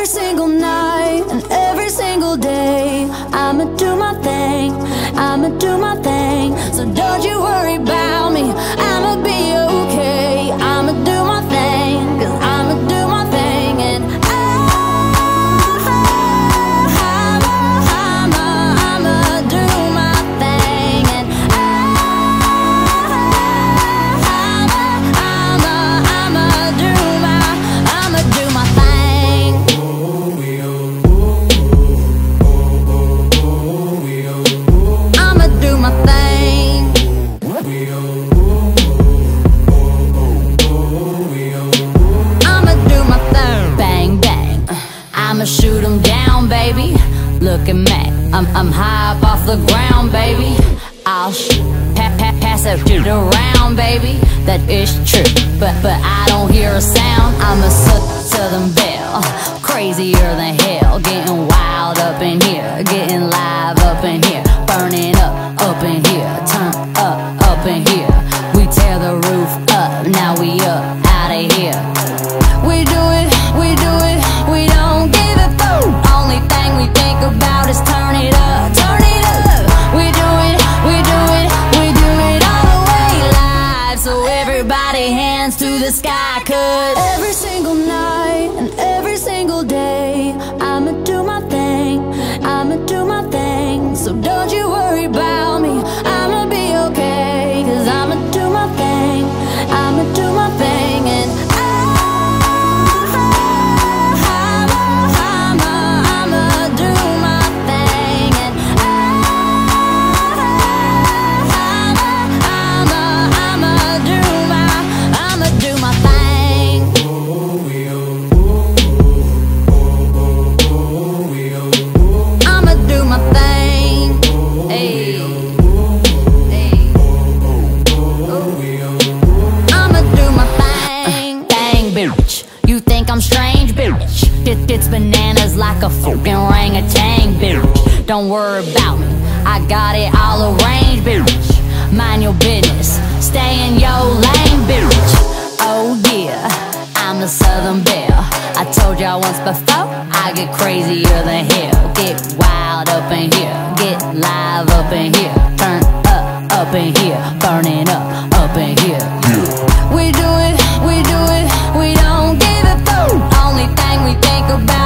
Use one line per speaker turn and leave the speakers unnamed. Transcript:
single night and every single day, I'ma do my thing, I'ma do my thing. So don't you worry about me, I'ma be okay. I'ma do my thing, 'cause I'ma do my thing. And I'ma do my thing. And I'ma do my thing. I'ma do my thing. I'ma do my thing. Bang, bang, I'ma shoot 'em down, baby. Look at me, I'm high up off the ground, baby. I'll pass that shit around, baby. That is true, but I don't hear a sound. I'm a Southern belle, crazier than hell. Getting wild up in here, getting live up in here. Burning up in here, turn up in here. We tear the roof up, now we up out of here. We do it, we don't give a fuck. Only thing we think about is turn it up, turn it up. We do it all the way live. So everybody hands to the sky, 'cause every single night and every single day, I'ma do my thing, I'ma do my thing. So don't you worry about me, I'ma be okay. 'Cause I'ma do my thing, I'ma do my thing. And I'ma do my thing. And I'ma do my thing. I'ma do my thing. Hey. I'ma do my thing. Dang, bitch, you think I'm strange, bitch? It's bananas like a fucking orangutan, bitch. Don't worry about me, I got it all arranged, bitch. Mind your business, stay in your lane, bitch. Oh yeah, I'm a Southern belle. I told y'all once before, I get crazier than hell. Get wild up in here, get live up in here. Turn up in here, burning up in here. We do it, we don't give a fuck. Only thing we think about